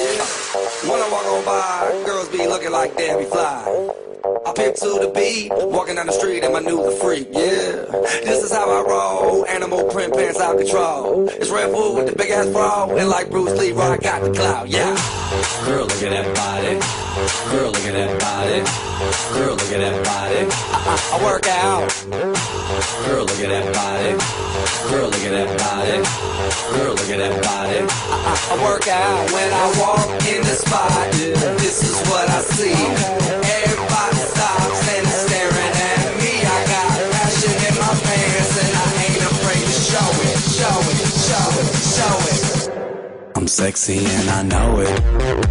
When I walk on by, girls be looking like Debbie Fly. I pimp to the beat, walking down the street and my new the freak, yeah. This is how I roll, animal print pants out control. It's Red Bull with the big ass bra, and like Bruce Lee, I got the clout, yeah. Girl, look at that body. Girl, look at that body. Girl, look at that body. I work out. Girl, look at that body. Girl, look at that body. Girl, look at that body. I work out when I walk in the spot. This is what I see. Everybody stops and is staring at me. I got passion in my pants and I ain't afraid to show it, show it, show it, show it. I'm sexy and I know it.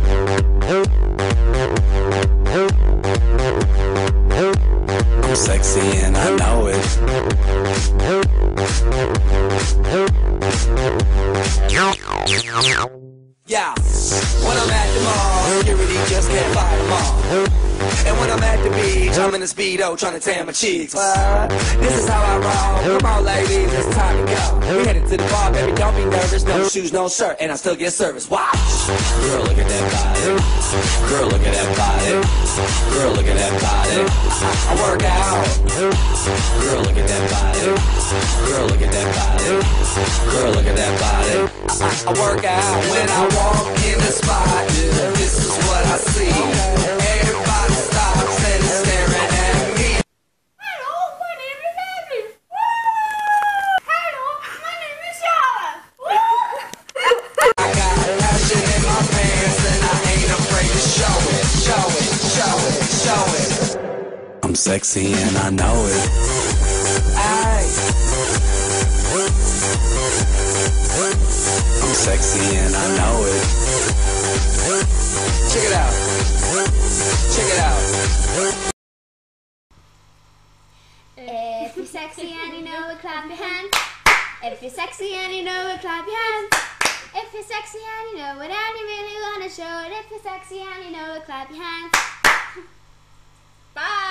I'm sexy and I know it. Yeah, when I'm at the mall, security just can't fight them all. And when I'm at the beach, I'm in a Speedo trying to tan my cheeks. This is how I roll. Come on, ladies, it's time to go. We headed to the bar, baby, don't be nervous. No shoes, no shirt, and I still get service. Watch. Girl, look at that body. Girl, look at that body. Girl, look at that body. I work out. Girl, look at that body. Girl, look at that body. Girl, look at that body. I work out when I walk in the spot. This is what I see. Everybody stops and is staring at me. Hello, my name is Abby. Woo! Hello, my name is Yara. Woo! I got passion in my pants and I ain't afraid to show it, show it, show it, show it. I'm sexy and I know it. I'm sexy and I know it. Check it out. Check it out. If you're sexy and you know it, clap your hands. If you're sexy and you know it, clap your hands. If you're sexy and you know it and you really wanna show it. If you're sexy and you know it, clap your hands. Bye.